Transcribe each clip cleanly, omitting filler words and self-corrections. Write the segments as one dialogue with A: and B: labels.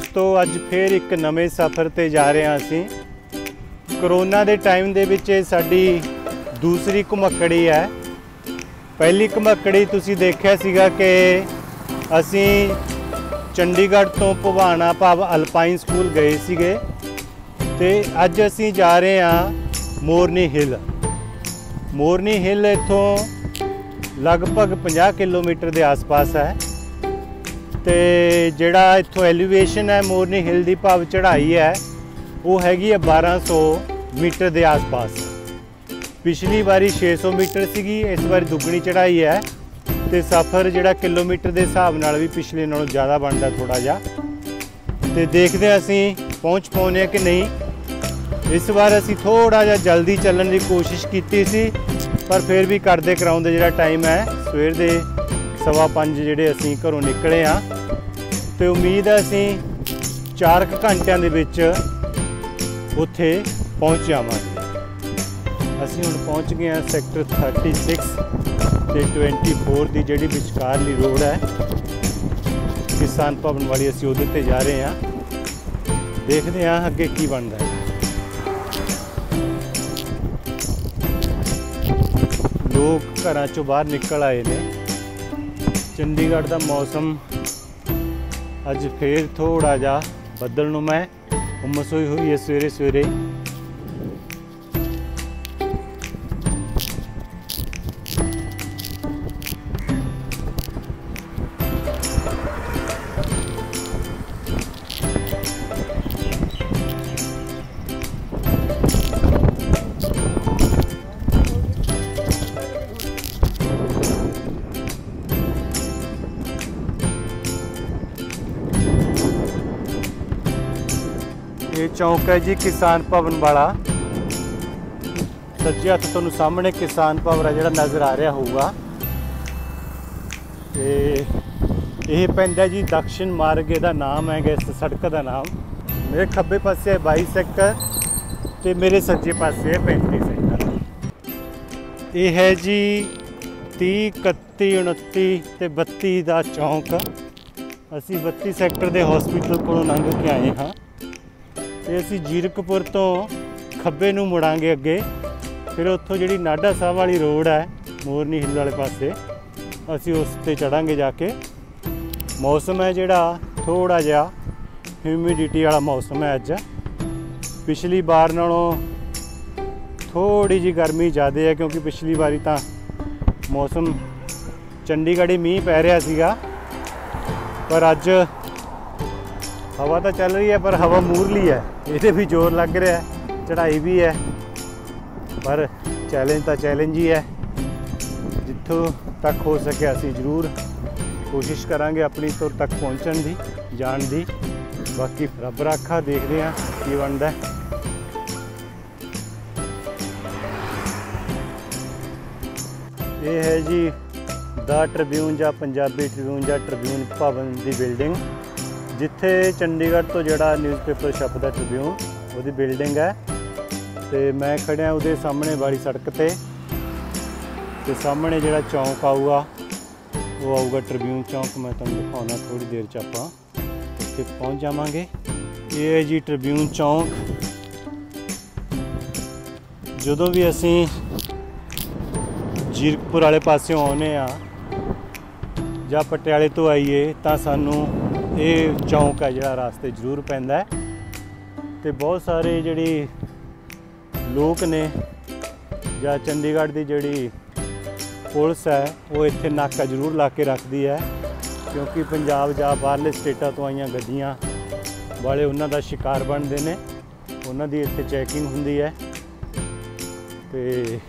A: दोस्तों अज फिर एक नवे सफ़र ते जा रहे हैं असी। करोना के टाइम दे विच साडी दूसरी घुमक्कड़ी है। पहली घुमक्कड़ी तुसी देखिया सीगा कि असी चंडीगढ़ तो भवाना भाव अल्पाइन स्कूल गए सीगे ते अज असी जा रहे हैं मोरनी हिल। मोरनी हिल इत्थों लगभग 50 किलोमीटर के आस पास है। तो जिहड़ा इत्थों एलिवेशन है मोरनी हिल की भाव चढ़ाई है वो हैगी है 1200 मीटर के आस पास। पिछली बारी 600 मीटर सीगी, इस बार दुगनी चढ़ाई है। तो सफ़र जिहड़ा किलोमीटर के हिसाब नाल भी पिछले नालों ज़्यादा बनता थोड़ा जा। तो देखते असी पहुँच पाने कि नहीं। इस बार असी थोड़ा जा जल्दी चलने की कोशिश की सी, पर फिर भी करते कराउंदे जिहड़ा टाइम है सवेर दे 5:15 जिहड़े असी घरों निकले हाँ। तो उम्मीद है असी 4 घंटियां दे विच उत्थे पहुँच जावांगे। असी हुण पहुँच गए हैं सैक्टर 36 ते 24 की जिहड़ी विचकारली रोड है किसान भवन वाली, असी उहदे ते जा रहे हैं। देखते हैं अगे की बनता है। लोग घरां चों बाहर निकल आए ने। चंडीगढ़ का मौसम अज फिर थोड़ा जा बदलनुमा है, उमस हुई है सवेरे सवेरे। ये चौक है जी किसान भवन वाला। सज्जे हत्थ तुहानूं सामने किसान भवन है जिहड़ा नज़र आ रहा होगा। ये पैंदा जी दक्षिण मार्ग का नाम है इस सड़क का नाम। मेरे खब्बे पासे है 22 सैक्टर तो मेरे सज्जे पासे है 35 सैक्टर। ये है जी 30, 31, 29 ते 32 का चौक। असी 32 सैक्टर के हॉस्पिटल को लंघ के आए हाँ। तो असी जीरकपुर तो खब्बे नूं मुड़ांगे अगे, फिर उत्थों जिहड़ी नाडा साहब वाली रोड है मोरनी हिल वाले पासे असी उस ते चढ़ांगे जाके। मौसम है जिहड़ा थोड़ा जिहा ह्यूमिडिटी वाला मौसम है अज। पिछली बार नालों थोड़ी जी गर्मी ज़्यादा है क्योंकि पिछली बारी तो मौसम चंडीगढ़ ही मीह पै रहा सीगा, पर अज हवा तो चल रही है पर हवा मूरली है, ये भी जोर लग रहा है, चढ़ाई भी है। पर चैलेंज तो चैलेंज ही है। जितों तक हो सके असी जरूर कोशिश करांगे अपनी तुर तक पहुँचने की, जान की। बाकी रब राखा, देखते हैं की बनता है। ये है जी द ट्रिब्यून या पंजाबी ट्रिब्यून या ट्रिब्यून भवन की बिल्डिंग, जिथे चंडीगढ़ तो जोड़ा न्यूज़पेपर छपदा ट्रिब्यून वो बिल्डिंग है। तो मैं खड़िया उहदे सामने वाली सड़क ते सामने जोड़ा चौंक आऊगा वो आऊगा ट्रिब्यून चौंक। मैं तुहानूं दिखाउणा थोड़ी देर च आपां उत्थे पहुँच जावांगे। ये है जी ट्रिब्यून चौंक। जदों भी असीं जीरकपुर वाले पासों आउणे आ जां पटियाले तो आईए तो सानूं ये चौंक है जिहड़ा रास्ते जरूर पैंदा है। तो बहुत सारे जिहड़ी लोग ने या चंडीगढ़ की जिहड़ी पुलिस है वो इत्थे नाका जरूर ला के रखती है, क्योंकि पंजाब या बाहरले स्टेटां तो आईयां गड्डियां वाले उन्हां दा शिकार बनते हैं। उन्हां दी इत्थे चैकिंग हुंदी है। तो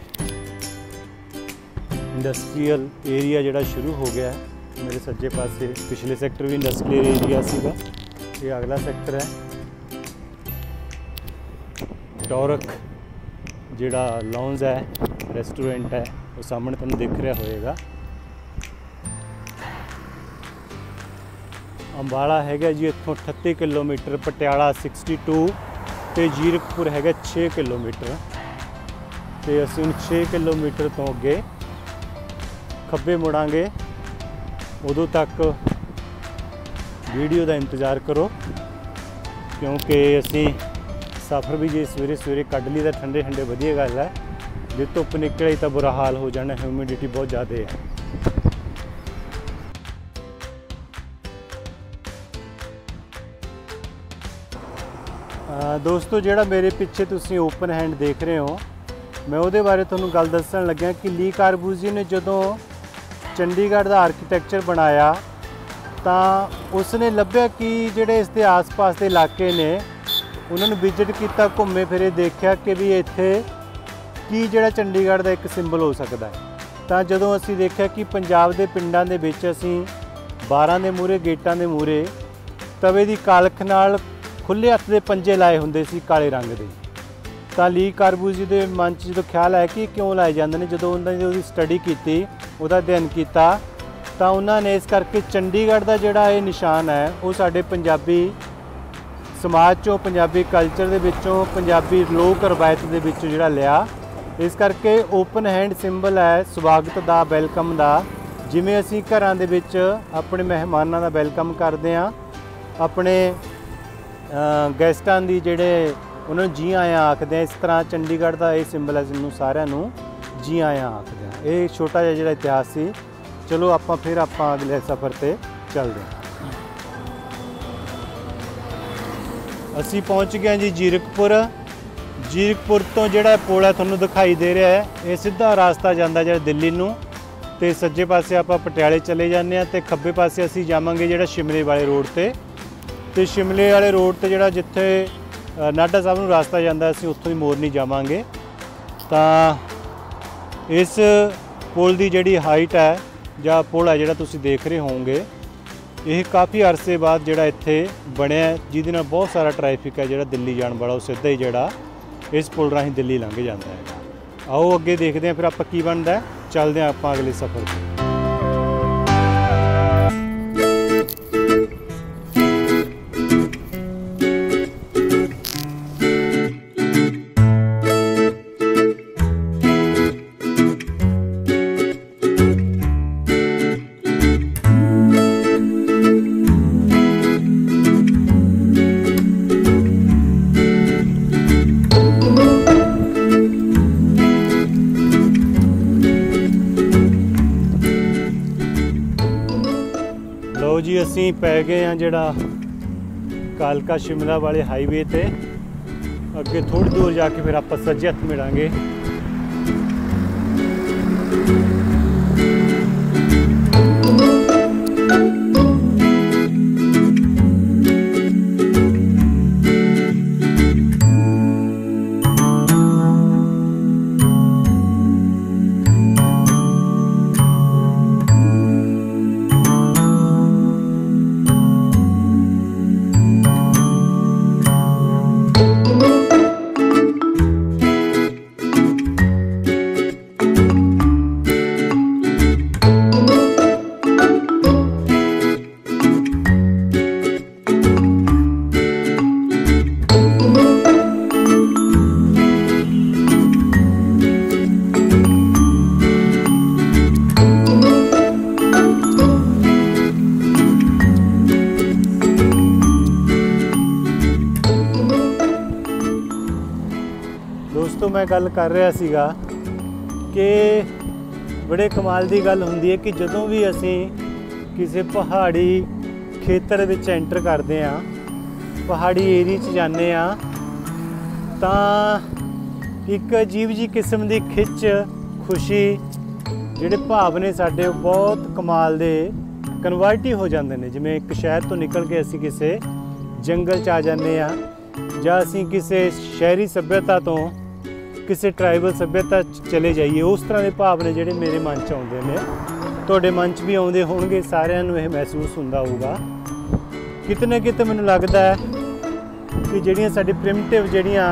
A: इंडस्ट्रीयल एरिया जिहड़ा शुरू हो गया है मेरे सज्जे पासे। पिछले सैक्टर भी इंडस्ट्रियल एरिया सीगा, ये अगला सैक्टर है। टॉरक जिहड़ा लॉन्ज है रेस्टोरेंट है वो सामने तुहानूं दिख रहा होएगा। अंबाला हैगा जी इत्थों 38 किलोमीटर, पटियाला 62 तो जीरकपुर हैगा 6 किलोमीटर। तो असीं 6 किलोमीटर तो अगे खब्बे मुड़ांगे, उदों तक वीडियो का इंतज़ार करो। क्योंकि असी सफ़र भी जे सवेरे सवेरे कढ़ ली तो ठंडे ठंडे वधिया गल है, जे धुप्प निकले तो बुरा हाल हो जाना, ह्यूमिडिटी बहुत ज़्यादा है। दोस्तों जिहड़ा मेरे पिछे तुसीं ओपन हैंड देख रहे हो, मैं उहदे बारे तुहानूं गल दस्सण लग्या कि ली कार्बूज़िए ने जदों चंडीगढ़ का आर्कीटैक्चर बनाया तो उसने लभ्या कि जिहड़े इसके आस पास के इलाके ने उन्होंने विजिट किया, घूमे फिरे, देखा कि भी इत्थे की जिहड़ा चंडीगढ़ का एक सिंबल हो सकता है। तो जदों असीं देखा कि पंजाब के पिंडां दे विच असीं बारां दे मूहरे गेटां दे मूहरे तवे की कालख नाल खुले हत्थ के पंजे लाए हुंदे सी काले रंग के, तो ली कार्बूज़िए के मन च जो ख्याल है कि क्यों लाए जाते हैं, जो उन्होंने उसकी स्टडी की, उसका अध्ययन किया, तो उन्होंने इस करके चंडीगढ़ का जोड़ा ये निशान है वो साडे पंजाबी समाज चों, पंजाबी कल्चर के विचों, पंजाबी लोक रवायत के विचों जिहड़ा लिया। इस करके ओपन हैंड सिंबल है स्वागत का, वैलकम का। जिवें असीं घरां दे विच अपने मेहमानां दा वैलकम करते हैं, अपने गैसटां दी जिहड़े उन्होंने जी आया आखते हैं, इस तरह चंडीगढ़ का ये सिंबल है जिन्होंने सारिਆਂ ਨੂੰ जी आया आखते हैं। ये छोटा जिहा जिहड़ा इतिहास सी। चलो आपां फिर अगले सफ़र ते चलते हैं। असी पहुँच गए जी जीरकपुर। जीरकपुर तो जिहड़ा पुल है तुहानूं दिखाई दे रहा है, ये सीधा रास्ता जांदा जिहड़ा दिल्ली नूं, ते सज्जे पासे आपां पटियाले चले जाने आ, ते खब्बे पासे असी जावांगे जिहड़ा शिमले वाले रोड ते शिमले वाले रोड ते जिहड़ा जिथे नाडा साहब नूं रास्ता जांदा असीं उत्थों ही मोरनी जावांगे। तो इस पुल की जिहड़ी हाइट है ਜਾਂ पुल है जिहड़ा तुसीं देख रहे होंगे, ये काफ़ी अरसे बाद जिहड़ा इत्थे बनया, जिहदे नाल बहुत सारा ट्रैफिक है जिहड़ा दिल्ली जाण वाला वो सीधा ही जिहड़ा इस पुल राहीं दिल्ली लंघ जाता है। आओ अगे देखते हैं फिर आपां की बनदा है, चलते हैं आपां अगले सफ़र ते। जी असी पै गए हैं जिहड़ा कालका शिमला वाले हाईवे ते, अगे थोड़ी दूर जाके फिर आप सज्जे हत्थ मिलांगे। दोस्तों मैं गल कर रहा सीगा कि बड़े कमाल की गल हुंदी है कि जदों भी असी किसी पहाड़ी खेतर विच एंटर करते हैं, पहाड़ी एरिए च जाने तो एक अजीब जी किस्म की खिच, खुशी, जिहड़े भाव ने साडे बहुत कमाल दे कन्वर्ट ही हो जाते हैं। जिवें एक शहर तो निकल के असी किसी जंगल च आ जाने जां असी किसी शहरी सभ्यता तो किसी ट्राइबल सभ्यता चले जाइए, उस तरह के भाव ने जिहड़े मेरे मन च आउंदे ने, तुहाडे मन च भी आउंदे होणगे, सारिआं नूं इह महसूस हुंदा होऊगा। किते ना किते मैनूं लगदा है कि जिहड़ियां साडी प्रिमिटिव जिहड़ियां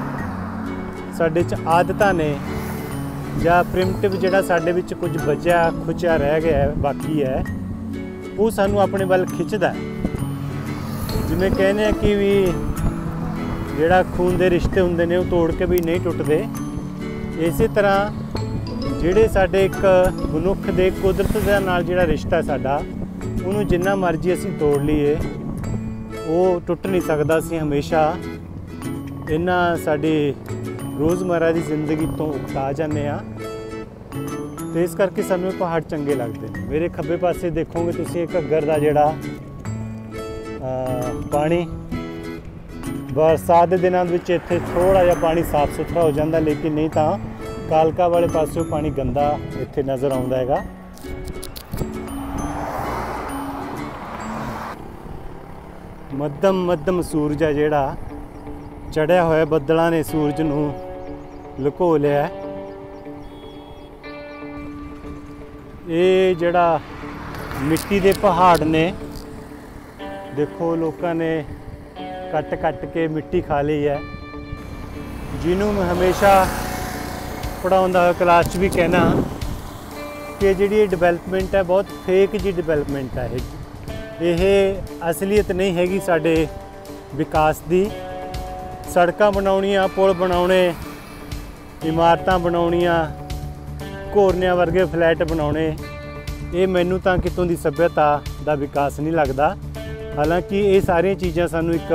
A: साडे च आदतां ने जां प्रिमिटिव जिहड़ा साडे विच कुछ बचिया खुचिया रह गया है, बाकी है, वो सानूं अपने वल खिੱਚਦਾ है। जिवें कहने हैं कि भी जिहड़ा खून दे रिश्ते हुंदे ने वो तोड़ के भी नहीं टुटदे, इस तरह जिहड़े साडे एक मनुख दे कुदरत दे नाल जिहड़ा रिश्ता है साडा, उहनूं जिन्ना मर्जी असीं तोड़ लईए ਉਹ ਟੁੱਟ ਨਹੀਂ ਸਕਦਾ ਸੀ। ਹਮੇਸ਼ਾ ਇਹਨਾਂ ਸਾਡੀ ਰੋਜ਼ਮर्रा ਦੀ ਜ਼ਿੰਦਗੀ ਤੋਂ ਉਕਤਾ ਜਾਂਦੇ ਆ ਤੇ ਇਸ ਕਰਕੇ ਸਾਨੂੰ ਇਹ ਪਹਾੜ ਚੰਗੇ ਲੱਗਦੇ ਨੇ। ਮੇਰੇ ਖੱਬੇ ਪਾਸੇ ਦੇਖੋਗੇ ਤੁਸੀਂ ਇਹ ਘੱਗਰ ਦਾ ਜਿਹੜਾ ਪਾਣੀ ਬਰਸਾਤ ਦੇ ਦਿਨਾਂ ਵਿੱਚ ਇੱਥੇ ਥੋੜਾ ਜਿਹਾ ਪਾਣੀ ਸਾਫ਼ ਸੁਥਰਾ ਹੋ ਜਾਂਦਾ, ਲੇਕਿਨ ਨਹੀਂ ਤਾਂ ਕਾਲਕਾ ਵਾਲੇ ਪਾਸਿਓਂ ਪਾਣੀ ਗੰਦਾ ਇੱਥੇ ਨਜ਼ਰ ਆਉਂਦਾ ਹੈਗਾ। ਮੱਧਮ ਸੂਰਜ ਹੈ ਜਿਹੜਾ ਚੜਿਆ ਹੋਇਆ, ਬੱਦਲਾਂ ਨੇ ਸੂਰਜ ਨੂੰ ਲੁਕੋ ਲਿਆ। ਇਹ ਜਿਹੜਾ ਮਿੱਟੀ ਦੇ ਪਹਾੜ ਨੇ, ਦੇਖੋ ਲੋਕਾਂ ਨੇ ਕੱਟ ਕੇ ਮਿੱਟੀ ਖਾ ਲਈ ਹੈ। ਜਿਹਨੂੰ ਮੈਂ ਹਮੇਸ਼ਾ ਪੜ੍ਹਾਉਂਦਾ ਹੋਇਆ ਕਲਾਸ 'ਚ ਵੀ ਕਹਿਣਾ ਕਿ ਜਿਹੜੀ ਇਹ ਡਿਵੈਲਪਮੈਂਟ ਹੈ ਬਹੁਤ ਫੇਕ ਜੀ ਡਿਵੈਲਪਮੈਂਟ ਹੈ। ਇਹ ਅਸਲੀਅਤ ਨਹੀਂ ਹੈਗੀ ਸਾਡੇ ਵਿਕਾਸ ਦੀ। ਸੜਕਾਂ ਬਣਾਉਣੀਆਂ, ਪੁਲ ਬਣਾਉਣੇ, ਇਮਾਰਤਾਂ ਬਣਾਉਣੀਆਂ, ਘੋਰਨਿਆਂ ਵਰਗੇ ਫਲੈਟ ਬਣਾਉਣੇ, ਇਹ ਮੈਨੂੰ ਤਾਂ ਕਿਤੋਂ ਦੀ ਸੱਭਿਅਤਾ ਦਾ ਵਿਕਾਸ ਨਹੀਂ ਲੱਗਦਾ। ਹਾਲਾਂਕਿ ਇਹ ਸਾਰੀਆਂ ਚੀਜ਼ਾਂ ਸਾਨੂੰ ਇੱਕ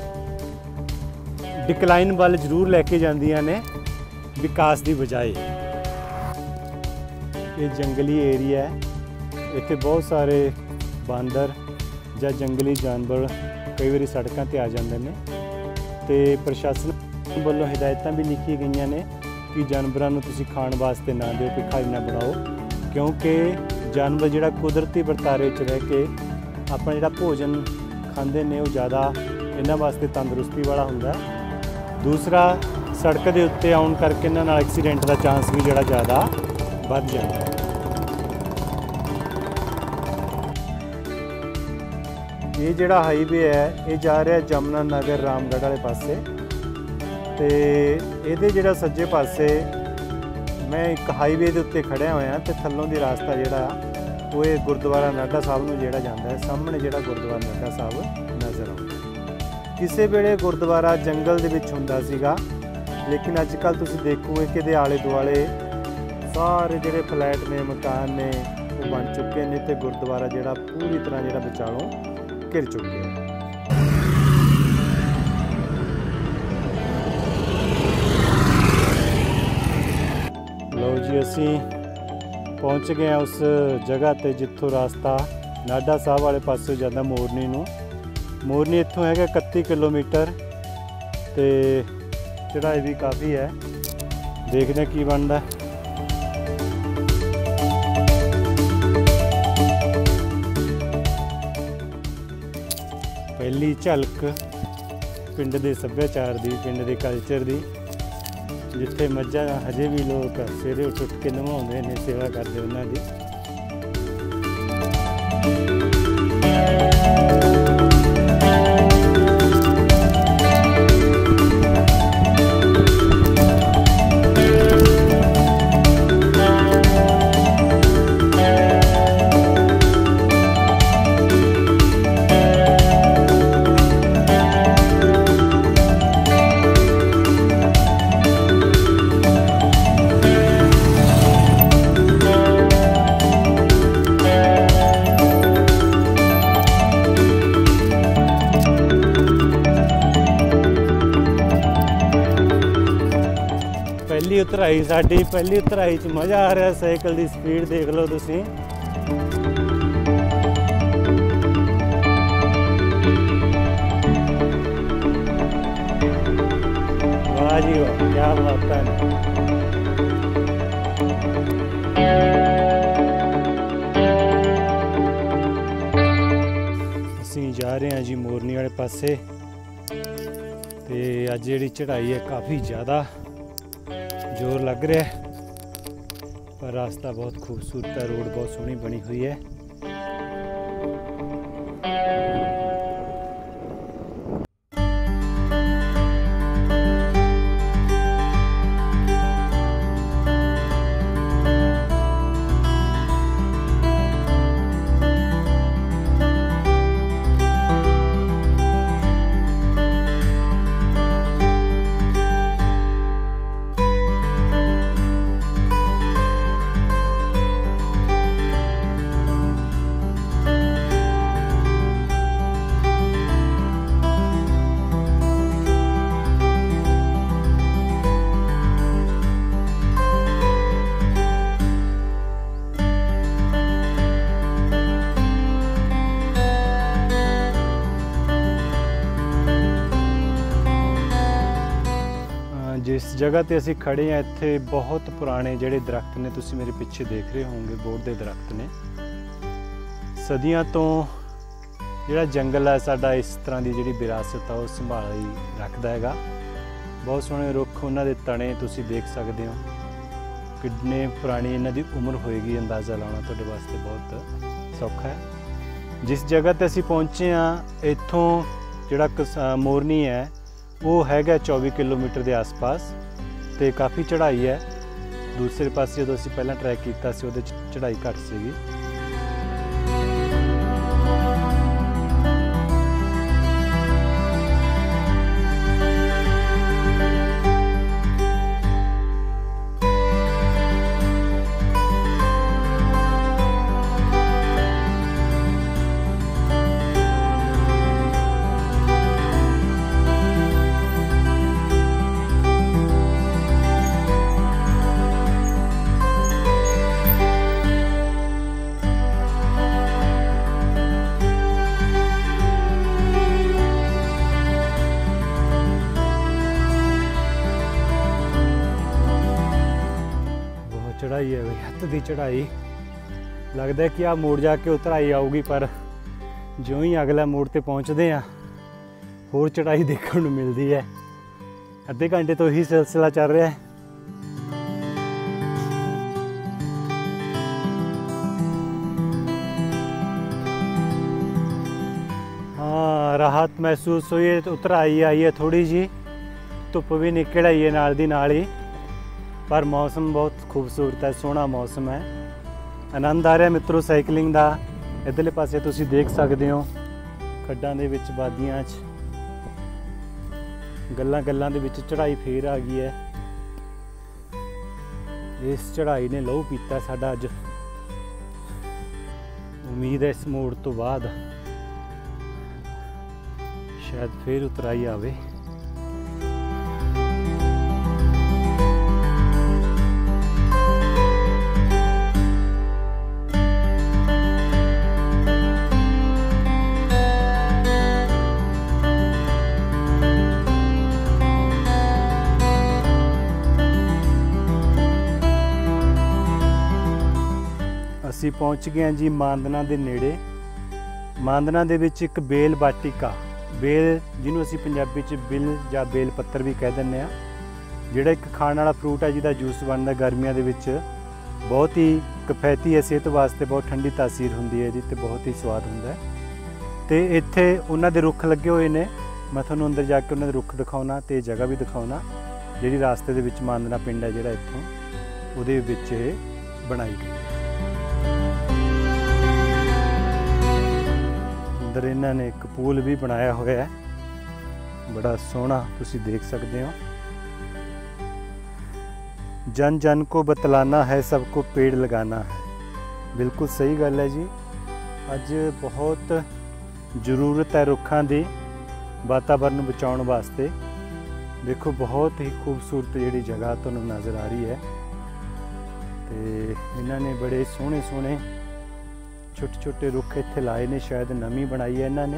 A: ਡਿਕਲਾਈਨ ਵੱਲ ਜ਼ਰੂਰ ਲੈ ਕੇ ਜਾਂਦੀਆਂ ਨੇ ਵਿਕਾਸ ਦੀ ਬਜਾਏ। ਇਹ ਜੰਗਲੀ ਏਰੀਆ ਹੈ, ਇੱਥੇ ਬਹੁਤ ਸਾਰੇ ਬਾਂਦਰ ਜਾਂ ਜੰਗਲੀ ਜਾਨਵਰ ਕਈ ਵਾਰੀ ਸੜਕਾਂ ਤੇ ਆ ਜਾਂਦੇ ਨੇ ਤੇ ਪ੍ਰਸ਼ਾਸਨ ਵੱਲੋਂ ਹਦਾਇਤਾਂ ਵੀ ਲਿਖੀਆਂ ਗਈਆਂ ਨੇ ਕਿ ਜਾਨਵਰਾਂ ਨੂੰ ਤੁਸੀਂ ਖਾਣ ਵਾਸਤੇ ਨਾ ਦਿਓ, ਭਿਖਾਰੀ ਨਾ ਬਣਾਓ, ਕਿਉਂਕਿ ਜਾਨਵਰ ਜਿਹੜਾ ਕੁਦਰਤੀ ਵਰਤਾਰੇ 'ਚ ਰਹਿ ਕੇ ਆਪਣਾ ਜਿਹੜਾ ਭੋਜਨ ਖਾਂਦੇ ਨੇ ਉਹ ਜ਼ਿਆਦਾ ਇਹਨਾਂ ਵਾਸਤੇ ਤੰਦਰੁਸਤੀ ਵਾਲਾ ਹੁੰਦਾ। ਦੂਸਰਾ, ਸੜਕ ਦੇ ਉੱਤੇ ਆਉਣ ਕਰਕੇ ਇਹਨਾਂ ਨਾਲ ਐਕਸੀਡੈਂਟ ਦਾ ਚਾਂਸ ਵੀ ਜਿਹੜਾ ਜ਼ਿਆਦਾ ਵੱਧ ਜਾਂਦਾ ਹੈ। ਇਹ ਜਿਹੜਾ ਹਾਈਵੇ ਹੈ ਇਹ ਜਾ ਰਿਹਾ ਜਮਨਾ ਨਗਰ ਰਾਮਗੜ੍ਹ ਵਾਲੇ ਪਾਸੇ ਤੇ ਇਹਦੇ ਜਿਹੜਾ ਸੱਜੇ ਪਾਸੇ ਮੈਂ ਇੱਕ ਹਾਈਵੇ ਦੇ ਉੱਤੇ ਖੜਿਆ ਹੋਇਆ ਤੇ ਥੱਲੋਂ ਦੀ ਰਸਤਾ ਜਿਹੜਾ ਉਹ ਇਹ ਗੁਰਦੁਆਰਾ ਨਾਢਾ ਸਾਹਿਬ ਨੂੰ ਜਿਹੜਾ ਜਾਂਦਾ ਹੈ। ਸਾਹਮਣੇ ਜਿਹੜਾ ਗੁਰਦੁਆਰਾ ਨਾਢਾ ਸਾਹਿਬ ਨਜ਼ਰ ਆਉਂਦਾ। ਕਿਸੇ ਵੇਲੇ ਗੁਰਦੁਆਰਾ ਜੰਗਲ ਦੇ ਵਿੱਚ ਹੁੰਦਾ ਸੀਗਾ, ਲੇਕਿਨ ਅੱਜ ਕੱਲ੍ਹ ਤੁਸੀਂ ਦੇਖੋਗੇ ਕਿ ਇਹਦੇ ਆਲੇ ਦੁਆਲੇ ਸਾਰੇ ਜਿਹੜੇ ਫਲੈਟ ਨੇ, ਮਕਾਨ ਨੇ, ਉਹ ਬਣ ਚੁੱਕੇ ਨੇ ਤੇ ਗੁਰਦੁਆਰਾ ਜਿਹੜਾ ਪੂਰੀ ਤਰ੍ਹਾਂ ਜਿਹੜਾ ਵਿਚਾਲੋਂ ਘਿਰ ਚੁੱਕਿਆ ਹੈ। ਲਓ ਜੀ, ਅਸੀਂ ਪਹੁੰਚ ਗਏ ਹਾਂ ਉਸ ਜਗ੍ਹਾ ਤੇ ਜਿੱਥੋਂ ਰਸਤਾ ਨਾਢਾ ਸਾਹਿਬ ਵਾਲੇ ਪਾਸੇ ਜਾਂਦਾ ਮੋਰਨੀ ਨੂੰ। ਮੋਰਨੀ ਇੱਥੋਂ ਹੈਗਾ 31 ਕਿਲੋਮੀਟਰ ਤੇ ਚੜ੍ਹਾਈ ਵੀ ਕਾਫੀ ਹੈ। ਦੇਖਦੇ ਹਾਂ ਕੀ ਬਣਦਾ। ਪਹਿਲੀ ਝਲਕ ਪਿੰਡ ਦੇ ਸੱਭਿਆਚਾਰ ਦੀ, ਪਿੰਡ ਦੇ ਕਲਚਰ ਦੀ, ਜਿੱਥੇ ਮੱਝਾਂ ਹਜੇ ਵੀ ਲੋਕ ਸਵੇਰੇ ਉੱਠ ਕੇ ਨਵਾਉਂਦੇ ਨੇ, ਸੇਵਾ ਕਰਦੇ ਉਹਨਾਂ ਦੀ। ਪਹਿਲੀ ਉਤਰਾਈ, ਸਾਡੀ ਪਹਿਲੀ ਉਤਰਾਈ 'ਚ ਮਜ਼ਾ ਆ ਰਿਹਾ। ਸਾਈਕਲ ਦੀ ਸਪੀਡ ਦੇਖ ਲਓ ਤੁਸੀਂ। ਵਾਹ ਜੀ ਵਾਹ, ਕੀ ਬਾਤ ਹੈ। ਅਸੀਂ ਜਾ ਰਹੇ ਹਾਂ ਜੀ ਮੋਰਨੀ ਵਾਲੇ ਪਾਸੇ ਤੇ ਅੱਜ ਜਿਹੜੀ ਚੜ੍ਹਾਈ ਹੈ ਕਾਫੀ ਜ਼ਿਆਦਾ ਜ਼ੋਰ ਲੱਗ ਰਿਹਾ ਹੈ, ਪਰ ਰਾਸਤਾ ਬਹੁਤ ਖੂਬਸੂਰਤ ਹੈ, ਰੋਡ ਬਹੁਤ ਸੋਹਣੀ ਬਣੀ ਹੋਈ ਹੈ। जिस जगह ते असी खड़े हैं इत्थे बहुत पुराने जिहड़े दरख्त ने, तुसी मेरे पीछे देख रहे होंगे बोर्ड दे दरख्त ने। सदियां तो जिहड़ा जंगल है साडा इस तरह की जिहड़ी विरासत है वो संभाली रखदा हैगा। बहुत सोहणे रुख, उन्हां दे तणे तुसी देख सकदे हो, कितने पुरानी इन्हां दी उम्र होएगी, अंदाज़ा लाना तुहाडे वास्ते बहुत सौखा है। जिस जगह ते असी पहुंचे हाँ इत्थों जिहड़ा मोरनी है वो हैगा 24 किलोमीटर के आस पास, तो काफ़ी चढ़ाई है। दूसरे पास जो असी पहला ट्रैक किया सी उहदे चढ़ाई घट सीगी। चढ़ाई है भाई, हत्थ की चढ़ाई। लगता है कि आ मोड़ जाके उतराई आऊगी, पर जो ही अगला मोड़ ते पहुँचते हैं होर चढ़ाई देखने को मिलती है। अद्धे घंटे तो यही सिलसिला चल रहा है। हाँ, राहत महसूस हुई है। उतराई आई है थोड़ी जी, धुप भी निकल आई है नाल दी नाल ही, पर मौसम बहुत खूबसूरत है, सोहना मौसम है। आनंद आ रहा मित्रों साइकलिंग का। इधरले पासे तुसी देख सकते हो खड्डां दे विच वादियां च गल्लां दे विच चढ़ाई फेर आ गई है। इस चढ़ाई ने लहू पीता साडा अज। उम्मीद है इस मोड़ तो बाद शायद फिर उतराई आवे। ਅਸੀਂ पहुँच गए जी मांदना के नेड़े। मांदना दे विच एक बेल बाटिका, बेल जिन्हों असी पंजाबी च बिल या बेल पत्तर भी कह दिंदे आ, जिहड़ा एक खाण वाला फ्रूट है जिहदा जूस बनदा गर्मियां दे विच, बहुत ही किफायती है, सेहत वास्ते बहुत ठंडी तासीर हुंदी है जी, ते बहुत ही स्वाद हुंदा है। ते इत्थे उन्हां दे रुख लगे हुए ने, मैं तुहानूं अंदर जाके उन्हां दे रुख दिखाउणा ते जगह भी दिखाउणा जिहड़ी रास्ते दे विच मांदना पिंड है जिहड़ा इत्थों उहदे विच इह बनाई गई। अंदर इन्होंने एक पूल भी बनाया हुआ है, बड़ा सोहना, तुसी देख सकते हो। जन जन को बतलाना है, सबको पेड़ लगाना है। बिल्कुल सही गल है जी। अज बहुत जरूरत है रुखां दी वातावरण बचाउण वास्ते। देखो बहुत ही खूबसूरत जिहड़ी जगह तुहानूं नज़र आ रही है, तो इन्होंने बड़े सोहने सोहने छोटे छोटे रुख इत्थे लाए ने, शायद नवीं बनाई है इन्होंने।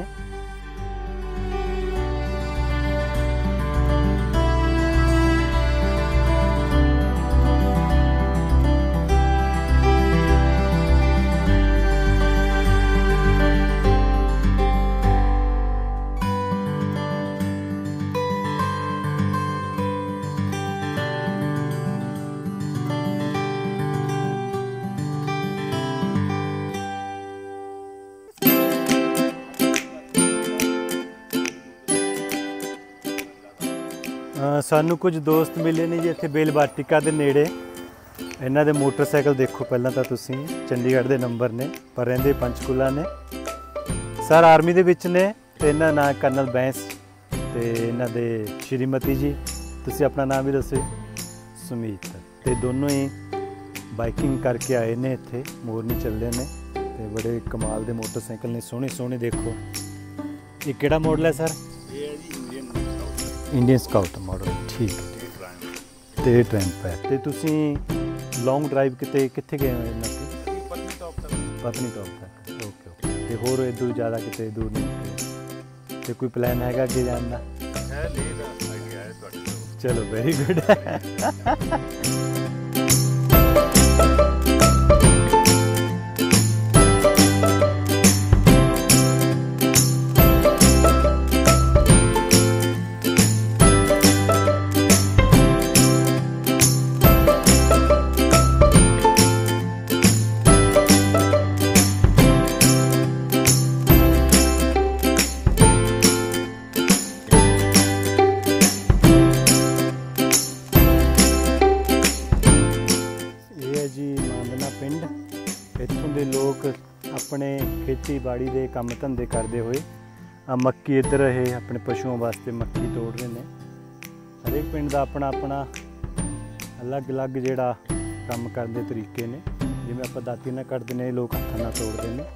A: सानू कुछ दोस्त मिले ने जी इत्थे बेल बाटिका के नेड़े। इन्हां दे मोटरसाइकिल देखो पहलां तां तुसीं, चंडीगढ़ दे नंबर ने पर रहिंदे पंचकूला ने। सर आर्मी दे विच ने, ते इन्हां नाम कर्नल बैंस, ते इन्हां दे श्रीमती जी, तुसीं अपना नाम भी दसो। सुमीत। ते दोनों ही बाइकिंग करके आए ने, इत्थे मोरनी चलदे ने, ते बड़े कमाल दे मोटरसाइकिल ने, सोहणे सोहणे। देखो ये किहड़ा मॉडल है सर? इंडियन स्काउट मॉडल, ठीक है। ते ट्रैंप है। ते तुसीं लॉन्ग ड्राइव कित्थे गए हो इन्हां ते? पत्नीटॉप तक। Okay okay. ते होर इधर ज़्यादा किते दूर नहीं? ते कोई प्लान हैगा अगे जाने का? चलो वेरी गुड। इत्थों के लोग अपने खेतीबाड़ी के काम धंधे करते हुए मक्की इधर ये अपने पशुओं वास्ते मक्की तोड़ रहे हैं। हरेक पिंड का अपना अपना अलग अलग जोड़ा काम करने तरीके ने, जिवें आपां दाती नाल कटदे ने, लोग हत्थां नाल तोड़ते हैं।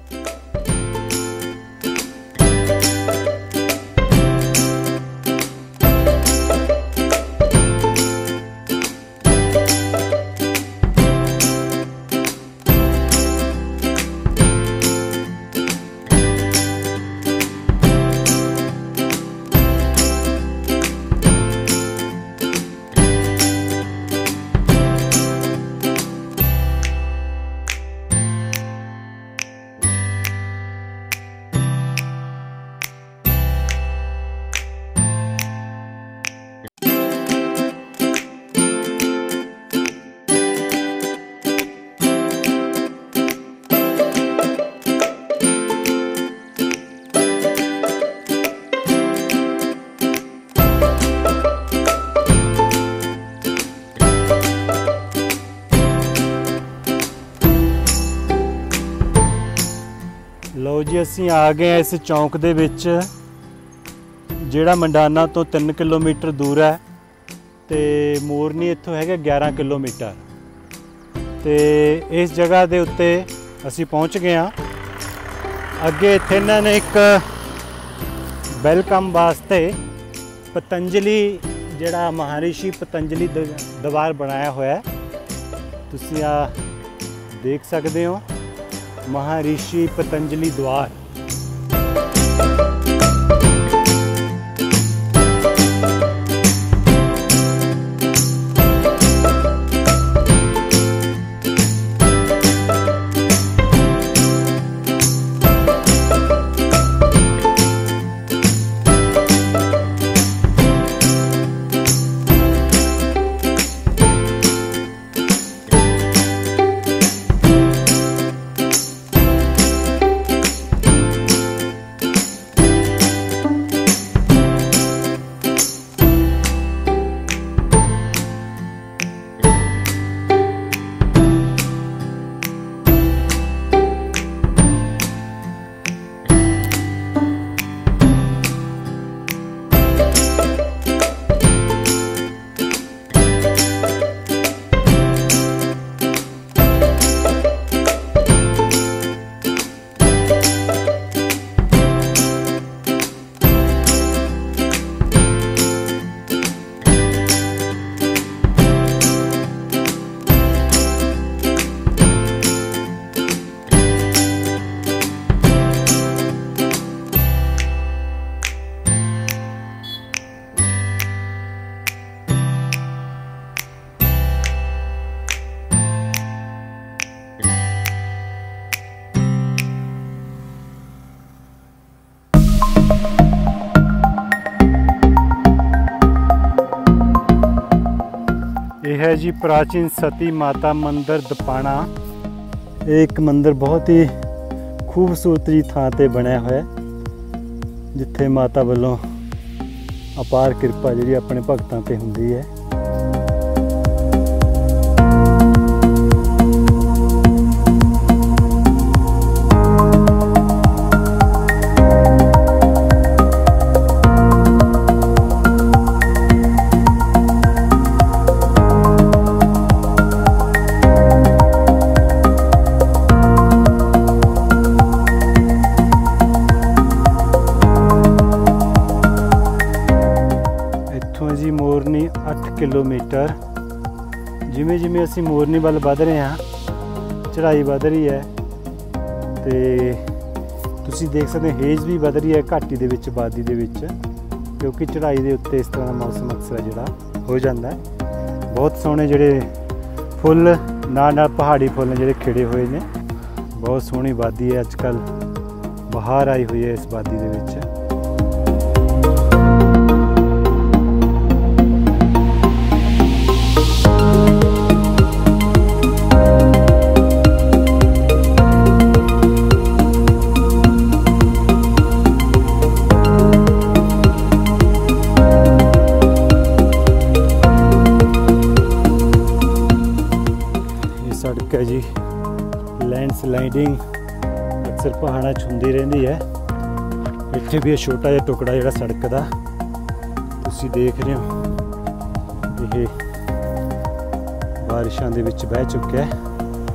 A: लो जी असी आ गए हैं इस चौंक दे विच, जिहड़ा मंडाना तो 3 किलोमीटर दूर है, तो मोरनी इत्थों है 11 किलोमीटर। तो इस जगह के उत्ते असी पहुँच गए हाँ। अगे इत्थे इन्हां ने एक वेलकम वास्ते पतंजलि जिहड़ा महर्षि पतंजलि दरबार बनाया होया है, तुसीं आ देख सकते हो, महर्षि पतंजलि द्वार। यह है जी प्राचीन सती माता मंदिर दपाणा। एक मंदिर बहुत ही खूबसूरत जी थां ते बनया होया, जिथे माता वालों अपार किरपा जी अपने भगतां ते हुंदी है। जी मोरनी 8 किलोमीटर। जिमें जिमें असी मोरनी वाल वध रहे हैं, चढ़ाई वध रही है, तो तुसी देख सकते हेज भी वध रही है घाटी दे विच, वादी दे विच, क्योंकि चढ़ाई दे उत्ते इस तरह का मौसम अक्सर है जिहड़ा हो जाता है। बहुत सोहने जिहड़े फुल नाल पहाड़ी फुल ने जिहड़े खिड़े हुए ने। बहुत सोहनी वादी है, अजकल बहार आई हुई है इस वादी दे विच। सड़क है जी, लैंडस्लाइडिंग अक्सर पहाड़ा हुंदी रहिंदी है। इत्थे भी छोटा जिहा टुकड़ा जिहड़ा सड़क दा तुसीं देख रहे हो, ये बारिशां दे विच बह चुक्या है।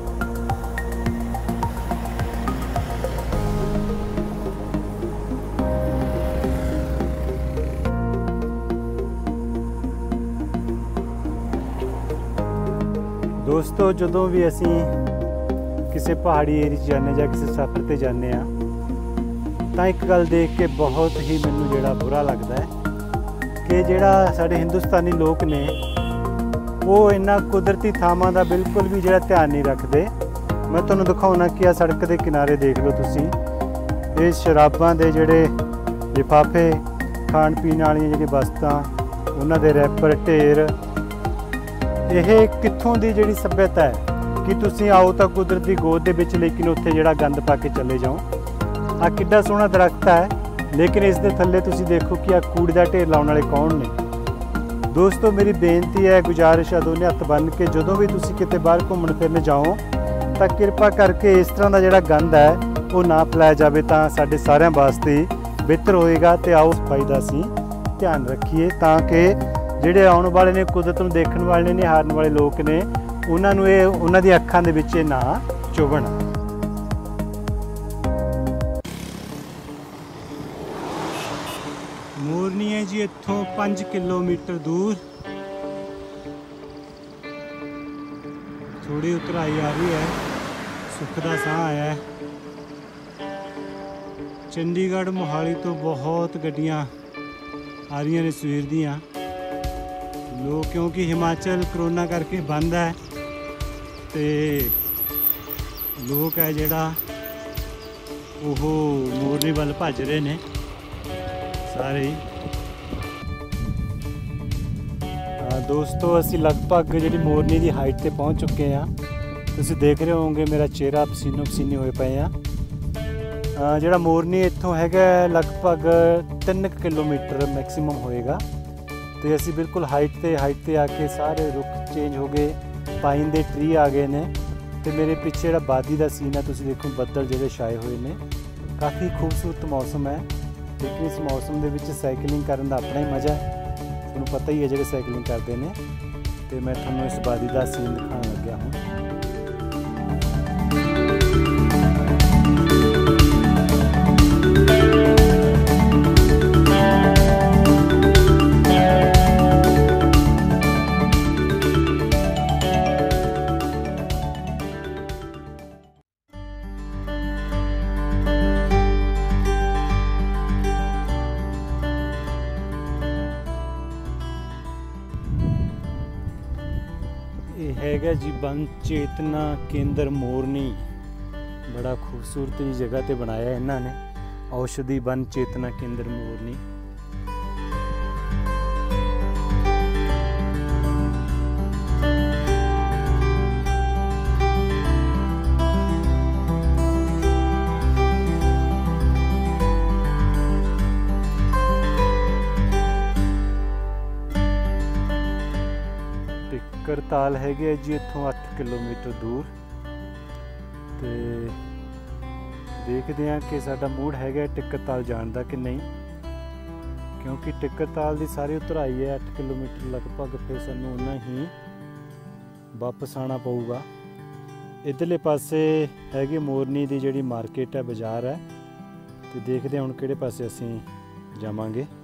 A: दोस्तों जदों भी असी किसी पहाड़ी एरिया जाने या किसी सफ़र पर जाने तो एक गल देख के बहुत ही मैनू जिहड़ा बुरा लगता है कि जिहड़ा साडे हिंदुस्तानी लोग ने वो इन्ना कुदरती थावां दा बिल्कुल भी जिहड़ा ध्यान नहीं रखते। मैं तुहानूं दिखाउणा कि सड़क के किनारे देख लो तुसीं, ये शराबां दे जिहड़े लिफाफे, खाण पीण वालियां जिहड़ियां वस्तां, उन्हां दे रैपर, ढेर, यह कित्थों दी जिहड़ी सभ्यता है कि तुसीं आओ तो कुदरती गोद दे विच लेकिन उत्थे जिहड़ा गंद पा के चले जाओ। आ किड्डा सोहना दरख्त है, लेकिन इस दे थल्ले तुसीं देखो कि आ कूड़े दा ढेर लाउण वाले कौन ने। दोस्तों मेरी बेनती है, गुजारिश है दोने हत्थ बन के, जदों भी तुसीं किते बाहर घूमण फिरन जाओ तो कृपा करके इस तरह का जिहड़ा गंद है वो ना फैलाया जाए, तो साडे सारिਆਂ वास्ते बेहतर होएगा। तो आओ सफाई का असीं ध्यान रखिए ताकि ਜਿਹੜੇ ਆਉਣ ਵਾਲੇ ਨੇ, ਕੁਦਰਤ ਨੂੰ ਦੇਖਣ ਵਾਲੇ ਨੇ, ਨਿਹਾਰਨ ਵਾਲੇ ਲੋਕ ਨੇ, ਉਹਨਾਂ ਨੂੰ ਇਹ ਉਹਨਾਂ ਦੀ ਅੱਖਾਂ ਦੇ ਵਿੱਚ ਨਾ ਚੁਭਣ। ਮੋਰਨੀ ਹੈ ਜੀ ਇੱਥੋਂ 5 ਕਿਲੋਮੀਟਰ ਦੂਰ। ਥੋੜੀ ਉਤਰਾਈ ਆ ਰਹੀ ਹੈ, ਸੁੱਖ ਦਾ ਸਾਹ ਆਇਆ ਹੈ। ਚੰਡੀਗੜ੍ਹ ਮੋਹਾਲੀ ਤੋਂ ਬਹੁਤ ਗੱਡੀਆਂ आ रही ने सवेर दियाँ लोग, क्योंकि हिमाचल करोना करके बंद है तो लोग है जिहड़ा ओह मोरनी वाल भज रहे ने सारे ही। दोस्तों असी लगभग जी मोरनी की हाइट पर पहुँच चुके हैं। तुसीं देख रहे होंगे मेरा चेहरा पसीनो पसीने होए पे हैं। ਜਿਹੜਾ ਮੋਰਨੀ ਇੱਥੋਂ ਹੈਗਾ ਲਗਭਗ 3 ਕਿਲੋਮੀਟਰ ਮੈਕਸਿਮਮ ਹੋਏਗਾ ਤੇ ਅਸੀਂ ਬਿਲਕੁਲ ਹਾਈਟ ਤੇ ਆ ਕੇ ਸਾਰੇ ਰੁੱਖ ਚੇਂਜ ਹੋ ਗਏ, ਪਾਈਨ ਦੇ ਟਰੀ ਆ ਗਏ ਨੇ ਤੇ ਮੇਰੇ ਪਿੱਛੇ ਜਿਹੜਾ ਬਾਦੀ ਦਾ ਸੀਨ ਹੈ ਤੁਸੀਂ ਦੇਖੋ, ਬੱਦਲ ਜਿਹੜੇ ਛਾਏ ਹੋਏ ਨੇ। ਕਾਫੀ ਖੂਬਸੂਰਤ ਮੌਸਮ ਹੈ, ਲੇਕਿਨ ਇਸ ਮੌਸਮ ਦੇ ਵਿੱਚ ਸਾਈਕਲਿੰਗ ਕਰਨ ਦਾ ਆਪਣਾ ਹੀ ਮਜ਼ਾ ਹੈ। ਤੁਹਾਨੂੰ ਪਤਾ ਹੀ ਹੈ ਜਿਹੜੇ ਸਾਈਕਲਿੰਗ ਕਰਦੇ ਨੇ। ਤੇ ਮੈਂ ਤੁਹਾਨੂੰ ਇਸ ਬਾਦੀ ਦਾ ਸੀਨ ਦਿਖਾਉਣ ਲੱਗਿਆ ਹਾਂ। हैगा जी वन चेतना केंद्र मोरनी। बड़ा खूबसूरत जी जगह ते बनाया इन्होंने, औषधि वन चेतना केंद्र मोरनी। करताल हैगे जी इत्थों 8 किलोमीटर दूर। तो देखते हैं कि साडा मूड हैगा टिक्करताल जाने का कि नहीं, क्योंकि टिक्करताल की सारी उतराई है 8 किलोमीटर लगभग, फिर सानू उन्ना ही वापस आना पऊगा। इधरले पासे हैगी मोरनी की जिहड़ी मार्केट है, बाजार है। तो देखते हैं हुण किहड़े पासे असीं जावांगे।